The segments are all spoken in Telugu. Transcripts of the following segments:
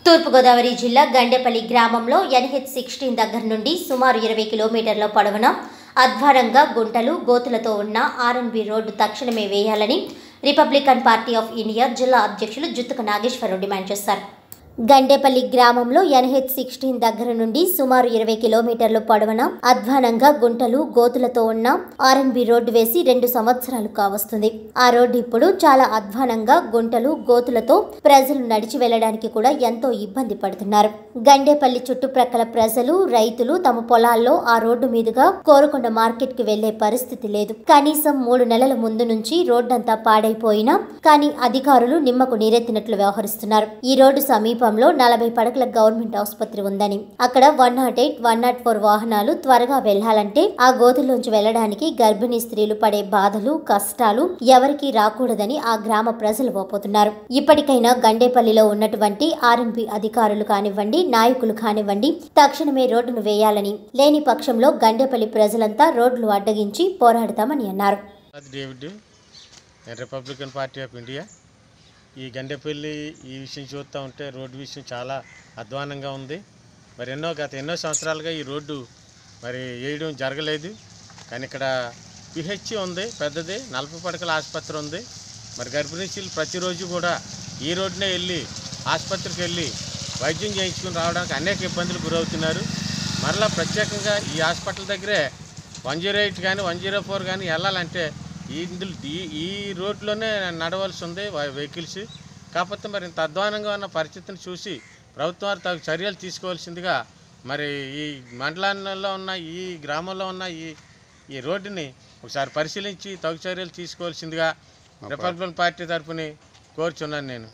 తూర్పుగోదావరి జిల్లా గండేపల్లి గ్రామంలో NH-16 దగ్గర నుండి సుమారు 20 కిలోమీటర్ల పొడవున అధ్వానంగా గుంటలు గోతులతో ఉన్న R&B రోడ్డు తక్షణమే వేయాలని రిపబ్లికన్ పార్టీ ఆఫ్ ఇండియా జిల్లా అధ్యక్షులు జుత్తుక నాగేశ్వరరావు డిమాండ్ చేశారు. గండేపల్లి గ్రామంలో NH-16 దగ్గర నుండి సుమారు 20 కిలోమీటర్ల పొడవున అధ్వానంగా గుంటలు గోతులతో ఉన్న R&B రోడ్డు వేసి 2 సంవత్సరాలు కావస్తుంది. ఆ రోడ్డు ఇప్పుడు చాలా అధ్వానంగా గుంటలు గోతులతో ప్రజలు నడిచి వెళ్లడానికి కూడా ఎంతో ఇబ్బంది పడుతున్నారు. గండేపల్లి చుట్టుప్రక్కల ప్రజలు రైతులు తమ పొలాల్లో ఆ రోడ్డు మీదుగా కోరుకొండ మార్కెట్ కి వెళ్లే పరిస్థితి లేదు. కనీసం 3 నెలల ముందు నుంచి రోడ్డంతా పాడైపోయినా కానీ అధికారులు నిమ్మకు నీరెత్తినట్లు వ్యవహరిస్తున్నారు. ఈ రోడ్డు సమీపంలో 40 పడకల గవర్నమెంట్ ఆసుపత్రి ఉందని అక్కడ 108, 104 వాహనాలు త్వరగా వెళ్లాలంటే ఆ గోతుల్లోంచి వెళ్లడానికి గర్భిణీ స్త్రీలు పడే బాధలు కష్టాలు ఎవరికీ రాకూడదని ఆ గ్రామ ప్రజలు పోతున్నారు. ఇప్పటికైనా గండేపల్లిలో ఉన్నటువంటి R&B అధికారులు కానివ్వండి నాయకులు కానివ్వండి తక్షణమే రోడ్డును వేయాలని, లేని పక్షంలో గండేపల్లి ప్రజలంతా రోడ్లు అడ్డగించి పోరాడతామని అన్నారు. రిపబ్లికన్ పార్టీ ఆఫ్ ఇండియా ఈ గండేపల్లి ఈ విషయం చూస్తూ ఉంటే రోడ్డు విషయం చాలా అధ్వానంగా ఉంది. మరి గత ఎన్నో సంవత్సరాలుగా ఈ రోడ్డు మరి వేయడం జరగలేదు. కానీ ఇక్కడ PH ఉంది, పెద్దది 40 పడకల ఆసుపత్రి ఉంది. మరి గర్భిణీలు ప్రతిరోజు కూడా ఈ రోడ్డునే వెళ్ళి ఆసుపత్రికి వెళ్ళి వైద్యం చేయించుకుని రావడానికి అనేక ఇబ్బందులు గురవుతున్నారు. మరలా ప్రత్యేకంగా ఈ హాస్పిటల్ దగ్గరే 108 కానీ 104 కానీ వెళ్ళాలంటే ఈ రోడ్లోనే నడవలసి ఉంది వెహికల్స్. కాకపోతే మరి ఇంత అధ్వానంగా ఉన్న పరిస్థితిని చూసి ప్రభుత్వం వారు తగు చర్యలు తీసుకోవాల్సిందిగా మరి ఈ మండలంలో ఉన్న ఈ గ్రామంలో ఉన్న ఈ రోడ్డుని ఒకసారి పరిశీలించి తగు చర్యలు తీసుకోవాల్సిందిగా రిపబ్లికన్ పార్టీ తరఫున కోరుచున్నాను. నేను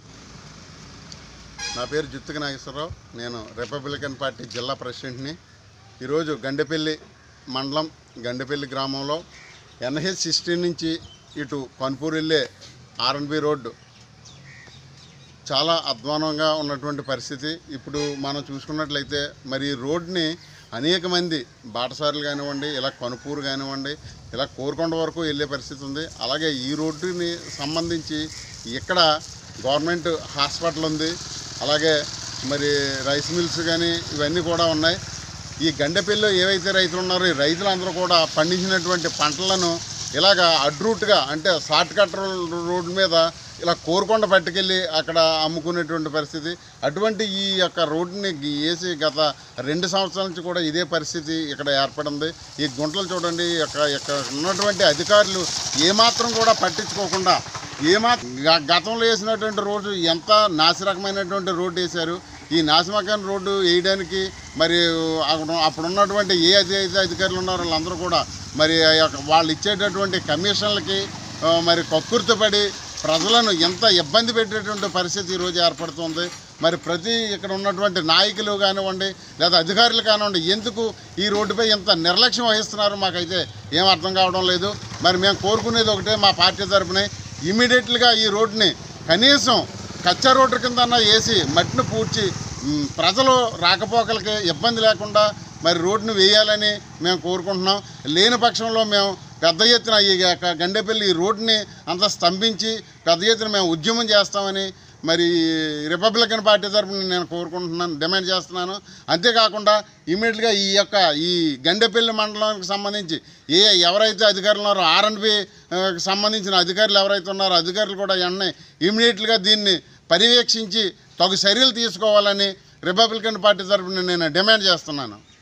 నా పేరు జుత్తుక నాగేశ్వరరావు, నేను రిపబ్లికన్ పార్టీ జిల్లా ప్రెసిడెంట్ని. ఈరోజు గండేపల్లి మండలం గండేపల్లి గ్రామంలో NH-16 నుంచి ఇటు కన్పూర్ వెళ్ళే R&B రోడ్డు చాలా అధ్వానంగా ఉన్నటువంటి పరిస్థితి. ఇప్పుడు మనం చూసుకున్నట్లయితే మరి ఈ రోడ్ని అనేక మంది బాటసారులు కానివ్వండి, ఇలా కనుపూరు కానివ్వండి, ఇలా కోరుకొండ వరకు వెళ్ళే పరిస్థితి ఉంది. అలాగే ఈ రోడ్డుని సంబంధించి ఇక్కడ గవర్నమెంట్ హాస్పిటల్ ఉంది, అలాగే మరి రైస్ మిల్స్ కానీ ఇవన్నీ కూడా ఉన్నాయి. ఈ గండేపల్లిలో ఏవైతే రైతులు ఉన్నారో ఈ రైతులందరూ కూడా పండించినటువంటి పంటలను ఇలాగా అడ్రూట్గా అంటే షార్ట్ కట్ రోడ్డు మీద ఇలా కోరుకొండ పట్టుకెళ్ళి అక్కడ అమ్ముకునేటువంటి పరిస్థితి. అటువంటి ఈ యొక్క రోడ్డుని వేసి గత 2 సంవత్సరాల నుంచి కూడా ఇదే పరిస్థితి ఇక్కడ ఏర్పడింది. ఈ గుంటలు చూడండి, ఇక్కడ ఉన్నటువంటి అధికారులు ఏమాత్రం కూడా పట్టించుకోకుండా గతంలో వేసినటువంటి రోడ్డు ఎంత నాసిరకమైనటువంటి రోడ్డు వేశారు. ఈ నాశమకాన్ని రోడ్డు వేయడానికి మరి అప్పుడున్నటువంటి ఏ అధికారులు ఉన్నారో వాళ్ళందరూ కూడా మరి వాళ్ళు ఇచ్చేటటువంటి కమిషన్లకి మరి కక్కుర్తిపడి ప్రజలను ఎంత ఇబ్బంది పెట్టేటువంటి పరిస్థితి ఈరోజు ఏర్పడుతుంది. మరి ఇక్కడ ఉన్నటువంటి నాయకులు కానివ్వండి లేదా అధికారులు కానివ్వండి ఎందుకు ఈ రోడ్డుపై ఇంత నిర్లక్ష్యం వహిస్తున్నారో మాకైతే ఏం అర్థం కావడం లేదు. మరి మేము కోరుకునేది ఒకటే, మా పార్టీ తరఫున ఇమీడియట్గా ఈ రోడ్డుని కనీసం కచ్చా రోడ్డు కింద వేసి మట్టిని పూడ్చి ప్రజలు రాకపోకలకి ఇబ్బంది లేకుండా మరి రోడ్డును వేయాలని మేము కోరుకుంటున్నాం. లేని పక్షంలో మేము పెద్ద ఎత్తున ఈ గండేపల్లి ఈ రోడ్డుని అంతా స్తంభించి పెద్ద ఎత్తున మేము ఉద్యమం చేస్తామని మరి రిపబ్లికన్ పార్టీ తరఫున నేను కోరుకుంటున్నాను, డిమాండ్ చేస్తున్నాను. అంతేకాకుండా ఇమీడియట్గా ఈ గండేపల్లి మండలానికి సంబంధించి ఎవరైతే అధికారులు ఉన్నారో R&B సంబంధించిన అధికారులు ఎవరైతే ఉన్నారో అధికారులు కూడా వెంటనే ఇమీడియట్గా దీన్ని పర్యవేక్షించి తగు చర్యలు తీసుకోవాలని రిపబ్లికన్ పార్టీ తరఫున నేను డిమాండ్ చేస్తున్నాను.